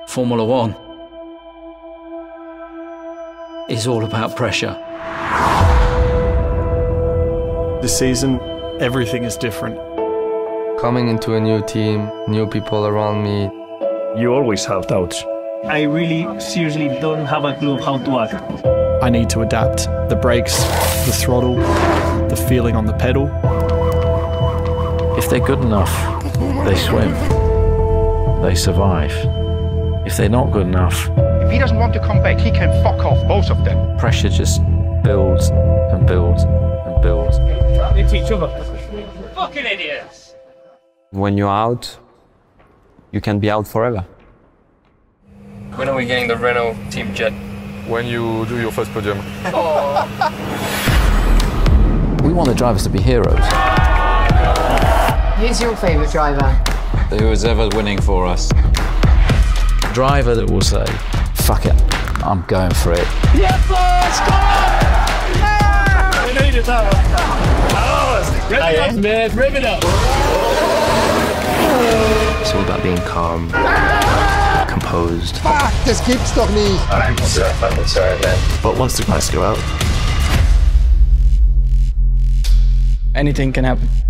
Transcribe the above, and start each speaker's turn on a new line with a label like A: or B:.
A: Formula One is all about pressure.
B: This season, everything is different.
C: Coming into a new team, new people around me.
D: You always have doubts.
E: I really seriously don't have a clue how to act.
B: I need to adapt the brakes, the throttle, the feeling on the pedal.
F: If they're good enough, they swim, they survive. If they're not good enough,
G: if he doesn't want to come back, he can fuck off, both of them.
F: Pressure just builds and builds and builds.
E: It's each other. Fucking idiots!
H: When you're out, you can be out forever.
C: When are we getting the Renault team jet?
I: When you do your first podium.
F: We want the drivers to be heroes.
J: Who's your favourite driver?
F: Who is ever winning for us. Driver that will say, fuck it, I'm going for it.
E: Yeah, boys, come on! Yeah! We needed that one. Rev it up, man, rev it up.
C: It's all about being calm, composed.
G: Fuck, das gibt's doch nicht!
I: But once the guys go out,
B: Anything can happen.